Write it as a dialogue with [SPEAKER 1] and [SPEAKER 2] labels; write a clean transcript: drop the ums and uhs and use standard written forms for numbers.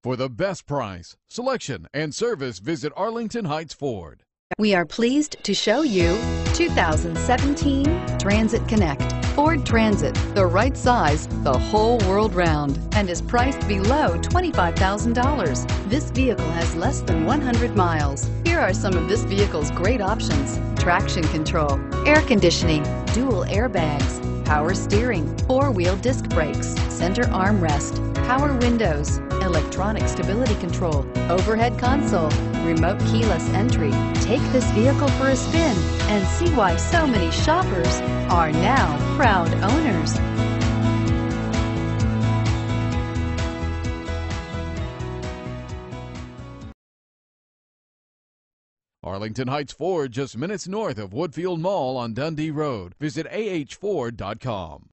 [SPEAKER 1] For the best price, selection, and service, visit Arlington Heights Ford.
[SPEAKER 2] We are pleased to show you 2017 Transit Connect. Ford Transit, the right size the whole world round, and is priced below $25,000. This vehicle has less than 100 miles. Here are some of this vehicle's great options: traction control, air conditioning, dual airbags, power steering, four-wheel disc brakes, center armrest, power windows, electronic stability control, overhead console, remote keyless entry. Take this vehicle for a spin and see why so many shoppers are now proud owners.
[SPEAKER 1] Arlington Heights Ford, just minutes north of Woodfield Mall on Dundee Road. Visit ahford.com.